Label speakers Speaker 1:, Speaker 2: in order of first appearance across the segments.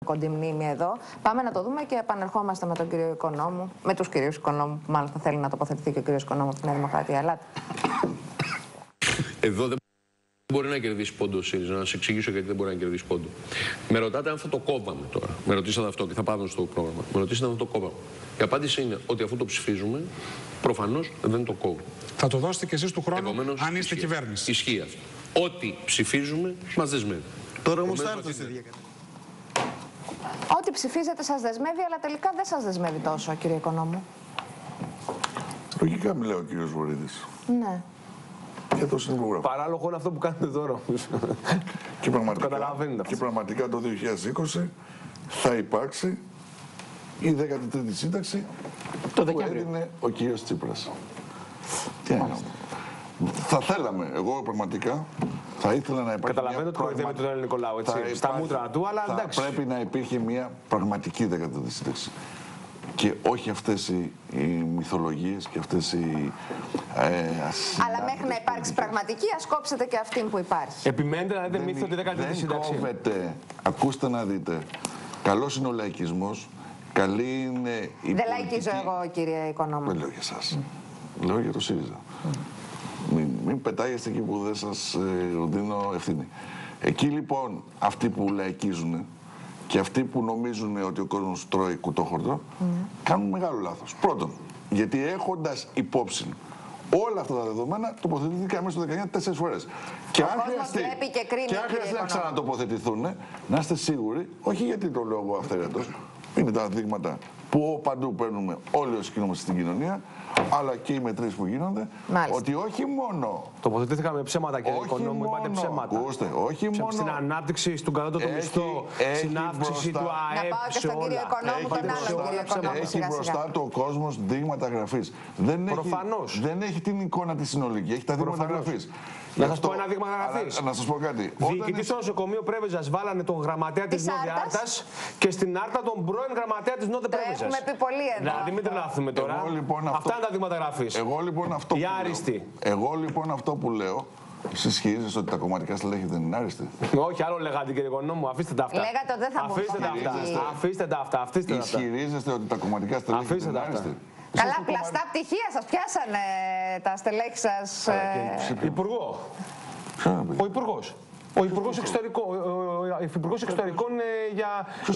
Speaker 1: κοντιμνήμη εδώ. Πάμε να το δούμε και επανερχόμαστε με τον κύριο Οικονόμου, με τους κυρίους Οικονόμου, που μάλλον θα θέλει να τοποθετηθεί και ο κύριος Οικονόμου από τη Νέα Δημοκρατία. Ελάτε.
Speaker 2: Εδώ δεν μπορεί να κερδίσει πόντο ο ΣΥΡΙΖΑ. Να σα εξηγήσω γιατί δεν μπορεί να κερδίσει πόντο. Με ρωτάτε αν θα το κόβαμε τώρα. Με ρωτήσατε αυτό και θα πάμε στο πρόγραμμα. Με ρωτήσατε αν θα το κόβαμε. Η απάντηση είναι ότι αφού το ψηφίζουμε, προφανώς δεν το κόβουμε.
Speaker 3: Θα το δώσετε κι εσείς του χρόνου,
Speaker 2: επομένως,
Speaker 3: αν είστε κυβέρνηση.
Speaker 2: Ισχύει αυτό. Ό,τι ψηφίζουμε μας δεσμεύει.
Speaker 4: Τώρα όμως θα έρθω στη διαδικασία.
Speaker 1: Ό,τι ψηφίζετε σας δεσμεύει, αλλά τελικά δεν σας δεσμεύει τόσο, κύριε Οικονόμου.
Speaker 4: Λογικά μιλάει ο κύριος Βορύδης.
Speaker 1: Ναι.
Speaker 4: Και το συνυπογράφω.
Speaker 5: Παράλογο είναι αυτό που κάνετε τώρα.
Speaker 4: Και πραγματικά το 2020 θα υπάρξει η 13η σύνταξη που έδινε ο κύριος Τσίπρας. Τι είναι αυτό. Θα θέλαμε, εγώ πραγματικά θα ήθελα να υπάρχει.
Speaker 5: Καταλαβαίνω ότι κοροϊδεύει τον ελληνικό λαό, έτσι. Στα μούτρα του, αλλά εντάξει.
Speaker 4: Θα πρέπει να υπήρχε μια πραγματική 13η σύνταξη. Και όχι αυτές οι μυθολογίες και αυτές οι
Speaker 1: αλλά μέχρι να υπάρξει πραγματική, ας κόψετε και αυτή που υπάρχει.
Speaker 5: Επιμένετε να δείτε μύθο τη 13η σύνταξη.
Speaker 4: Δεν κόβεται. Ακούστε να δείτε. Καλός είναι ο λαϊκισμός. Καλή είναι η πολιτική.
Speaker 1: Δεν λαϊκίζω εγώ, κύριε Οικονόμου.
Speaker 4: Δεν λέω για εσάς. Λέω για το ΣΥΡΙΖΑ. Μην πετάγεστε εκεί που δεν σας δίνω ευθύνη. Εκεί λοιπόν αυτοί που λαϊκίζουν και αυτοί που νομίζουν ότι ο κόσμος τρώει κουτόχορτο κάνουν μεγάλο λάθος. Πρώτον, γιατί έχοντας υπόψη όλα αυτά τα δεδομένα τοποθετήθηκαν μέσα στο 19 4 φορές. Και αν χρειαστεί να ξανατοποθετηθούν, να είστε σίγουροι, όχι γιατί το λέω εγώ αυθαίρετος, είναι τα δείγματα που παντού παίρνουμε όλοι όσοι κινούμαστε στην κοινωνία, αλλά και οι μετρήσεις που γίνονται, ότι όχι μόνο.
Speaker 5: Τοποθετήθηκαν με ψέματα, κύριε Οικονόμου, είπατε ψέματα.
Speaker 4: Ακούστε, όχι μόνο.
Speaker 5: Στην ανάπτυξη, στον κατώτατο μισθό, στην αύξηση του ΑΕΠ.
Speaker 1: Να πάω και στον κύριο Οικονόμου, τον άλλον κύριο Οικονόμου.
Speaker 4: Έχει μπροστά του ο κόσμος δείγματα γραφής. Δεν έχει την εικόνα τη συνολική, έχει τα δείγματα γραφής.
Speaker 5: Να σας πω ένα δείγμα γραφής.
Speaker 4: Να σας πω κάτι.
Speaker 5: Διοικητής στο νοσοκομείο Πρέβεζας βάλανε τον γραμματέα της Νότια Άρτας και στην Άρτα τον πρώην γραμματέα της Νότια Πρέβεζας.
Speaker 1: Το έχουμε πει πολύ εδώ.
Speaker 5: Δηλαδή μην τρελαθούμε τώρα. Αυτά είναι τα δείγματα γραφής.
Speaker 4: Εγώ λοιπόν αυτό που λέω. Εσείς ισχυρίζεστε ότι τα κομματικά στελέχη δεν είναι άριστοι.
Speaker 5: Όχι, άλλο λέγατε, κύριε Οικονόμου, αφήστε τα αυτά.
Speaker 1: Λέγατε ότι δεν θα μπορούσατε.
Speaker 5: Αφήστε τα αυτά.
Speaker 4: Ισχυρίζεστε ότι τα κομματικά στελέχη δεν είναι άριστοι.
Speaker 1: Καλά, πλαστά πτυχία σας πιάσανε τα στελέχη σας.
Speaker 5: Υπουργό. Ο Υπουργός. Ο Υπουργός Εξωτερικών για.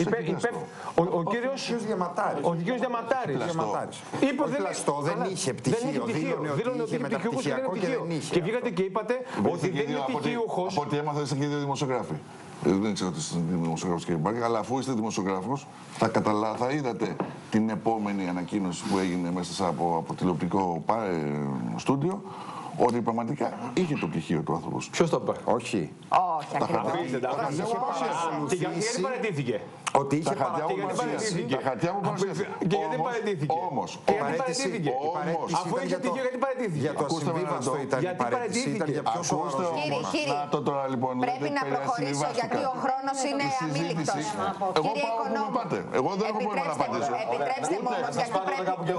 Speaker 5: Ο κύριος Διαματάρης.
Speaker 6: Είπε δεν είχε πτυχίο. Δήλωνε ότι είχε μεταπτυχιακό και δεν είχε.
Speaker 5: Και βγήκατε και είπατε ότι δεν είναι πτυχίουχος.
Speaker 4: Από ό,τι έμαθα είστε και δύο δημοσιογράφοι. Δεν ξέρω ότι είστε δημοσιογράφος, κύριε Μπάρκα, αλλά αφού είστε δημοσιογράφος, θα είδατε την επόμενη ανακοίνωση που έγινε μέσα από τηλεοπτικό στούντιο. Ότι πραγματικά είχε το πτυχίο του άνθρωπος.
Speaker 5: Ποιος το είπε?
Speaker 6: Όχι.
Speaker 1: Όχι,
Speaker 5: ακριβώς. Και γιατί παραιτήθηκε?
Speaker 6: Ότι είχε
Speaker 4: παραιτήθηκε. Τα χαρτιά μου παρουσίασε.
Speaker 5: Και γιατί παραιτήθηκε?
Speaker 4: Όμως.
Speaker 5: Αφού είχε πτυχίο, γιατί παραιτήθηκε?
Speaker 6: Για το ασυμβίβαστο ήταν η παραιτήση. Ήταν για πιο σοβαρό.
Speaker 1: Πρέπει να προχωρήσω γιατί ο χρόνος είναι αμήλικτος.
Speaker 4: Κύριε Οικονόμου, εγώ δεν έχω πρόβλημα να απαντήσω.
Speaker 1: Επιτρέψτε μου όμως γιατί πρέπει.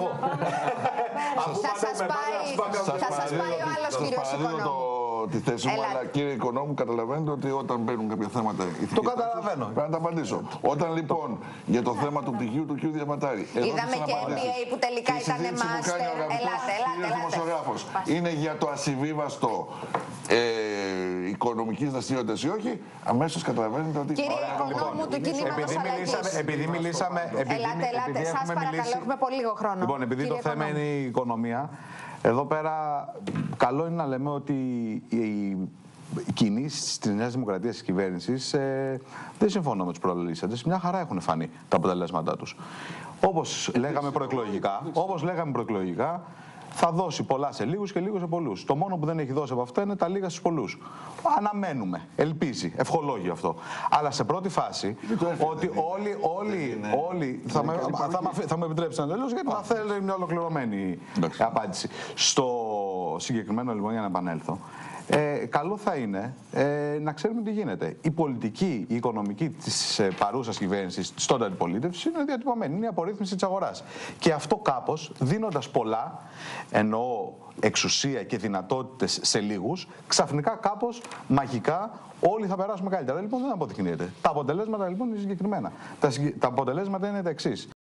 Speaker 1: Θα σας πάει ο άλλος κύριος Οικονόμου.
Speaker 4: Τη θέση μου, αλλά κύριε Οικονόμου, καταλαβαίνετε ότι όταν μπαίνουν κάποια θέματα ηθικής,
Speaker 6: το καταλαβαίνω.
Speaker 4: Πρέπει να τα απαντήσω. Όταν λοιπόν για το θέμα του πτυχίου του κ. Διαματάρη.
Speaker 1: Είδαμε και MBA που τελικά ήταν μάστερ. Ελάτε.
Speaker 4: Είναι για το ασυμβίβαστο οικονομικής δραστηριότητας ή όχι, αμέσως καταλαβαίνετε ότι.
Speaker 1: Κύριε Οικονόμου του κινήματος αλλαγής.
Speaker 6: Επειδή μιλήσαμε.
Speaker 1: Ελάτε, σας παρακαλώ, έχουμε πολύ λίγο χρόνο.
Speaker 6: Λοιπόν, επειδή το θέμα είναι η οικονομία. Εδώ πέρα καλό είναι να λέμε ότι οι κινήσεις της Νέας Δημοκρατίας της κυβέρνησης δεν συμφωνώ με τους προλαλήσαντες. Μια χαρά έχουν φανεί τα αποτελέσματά τους. Όπως λέγαμε προεκλογικά, θα δώσει πολλά σε λίγους και λίγους σε πολλούς. Το μόνο που δεν έχει δώσει από αυτά είναι τα λίγα στους πολλούς. Αναμένουμε, ελπίζει, ευχολόγιο αυτό. Αλλά σε πρώτη φάση, ότι όλοι θα με επιτρέψετε να τελειώσω, γιατί θα θέλει μια ολοκληρωμένη απάντηση. Στο συγκεκριμένο λοιπόν, για να επανέλθω, καλό θα είναι να ξέρουμε τι γίνεται. Η πολιτική, η οικονομική της παρούσας κυβέρνησης, της τότε αντιπολίτευσης, είναι διατυπωμένη. Είναι η απορρίθμιση της αγοράς. Και αυτό κάπως, δίνοντας πολλά, εννοώ εξουσία και δυνατότητες σε λίγους, ξαφνικά κάπως μαγικά όλοι θα περάσουμε καλύτερα. Λοιπόν, δεν αποδεικνύεται. Τα αποτελέσματα λοιπόν είναι συγκεκριμένα. Τα αποτελέσματα είναι τα εξής.